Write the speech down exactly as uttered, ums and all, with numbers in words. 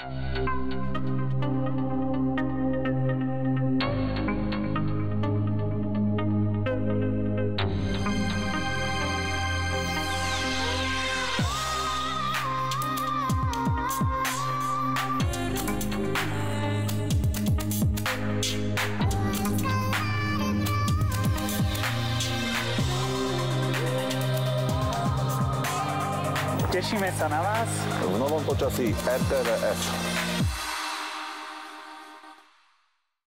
Tešíme sa na vás v novom počasí er té vé es.